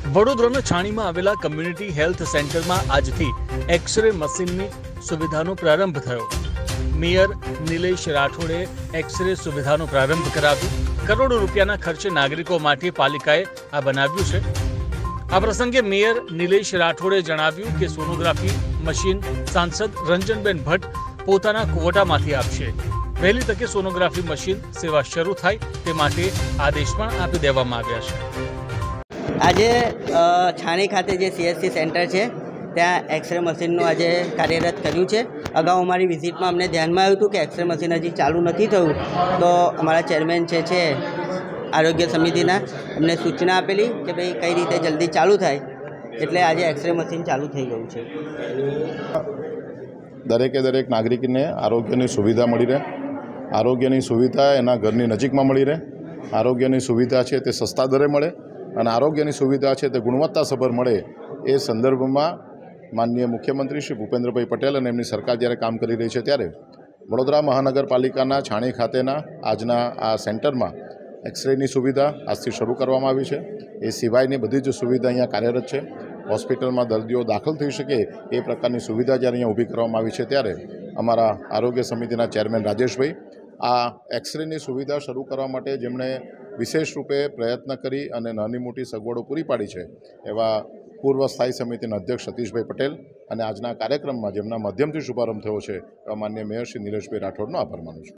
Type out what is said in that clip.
વડોદરાના છાણીમાં આવેલા community health સેન્ટરમાં આજથી એક્સરે મશીનની સુવિધાનો પ્રારંભ થયો। મેયર નિલેશ રાઠોડે એક્સરે સુવિધાનો પ્રારંભ કરાવ્યો। કરોડો રૂપિયાના ખર્ચે નાગરિકો માટે પાલિકાએ આ બનાવ્યું છે। આ પ્રસંગે મેયર નિલેશ રાઠોડે જણાવ્યું કે સોનોગ્રાફી મશીન સાંસદ રંજનબેન ભટ્ટ પોતાના કુવટામાંથી આપશે। વહેલી તકે સોનોગ્રાફી મશીન સેવા શરૂ થાય તે માટે આદેશ પણ આપી દેવામાં આવ્યા છે। આજે છાણી ખાતે જે CHC સેન્ટર છે ત્યાં એક્સરે મશીનનું આજે કાર્યરત કર્યું છે। અગાઉ અમારી વિઝિટમાં અમને ધ્યાનમાં આવ્યું હતું કે એક્સરે મશીન હજી ચાલુ નથી થયું, તો અમારા ચેરમેન છે આરોગ્ય સમિતિના અમને સૂચના આપેલી કે ભાઈ કઈ રીતે જલ્દી ચાલુ થાય, એટલે આજે એક્સરે મશીન ચાલુ થઈ ગયું છે। દરેકે દરેક નાગરિકને આરોગ્યની સુવિધા મળી રહે, આરોગ્યની સુવિધા એના ઘરની નજીકમાં મળી રહે, આરોગ્યની સુવિધા છે તે સસ્તા દરે મળે અને આરોગ્યની સુવિધા છે તે ગુણવત્તાસભર મળે, એ સંદર્ભમાં માનનીય મુખ્યમંત્રી શ્રી ભૂપેન્દ્રભાઈ પટેલ અને એમની સરકાર જ્યારે કામ કરી રહી છે ત્યારે વડોદરા મહાનગરપાલિકાના છાણી ખાતેના આજના આ સેન્ટરમાં એક્સરેની સુવિધા આજથી શરૂ કરવામાં આવી છે। એ સિવાયની બધી જ સુવિધા અહીંયા કાર્યરત છે। હોસ્પિટલમાં દર્દીઓ દાખલ થઈ શકે એ પ્રકારની સુવિધા જ્યારે અહીંયા ઊભી કરવામાં આવી છે ત્યારે અમારા આરોગ્ય સમિતિના ચેરમેન રાજેશભાઈ આ એક્સરેની સુવિધા શરૂ કરવા માટે જેમણે વિશેષ રૂપે પ્રયત્ન કરી અને નાની મોટી સગવડો પૂરી પાડી છે એવા પૂર્વ સ્થાયી સમિતિના અધ્યક્ષ સતીશભાઈ પટેલ અને આજના કાર્યક્રમમાં જેમના માધ્યમથી શુભારંભ થયો છે એવા માનનીય મેયર શ્રી નિલેશભાઈ રાઠોડનો આભાર માનું છું।